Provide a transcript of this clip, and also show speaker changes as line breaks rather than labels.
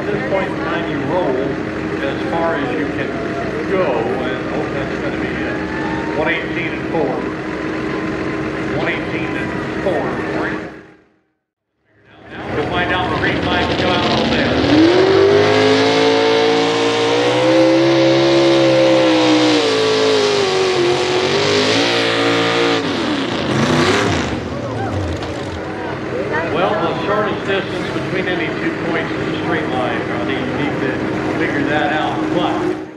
at this point in time, you roll as far as you can go, and that's going to be 118 and 4. 118 and 4 for you. Now we'll find out the green flag will go out all there. Well, the shortest distance between any 2 points is a straight line. You need to figure that out. But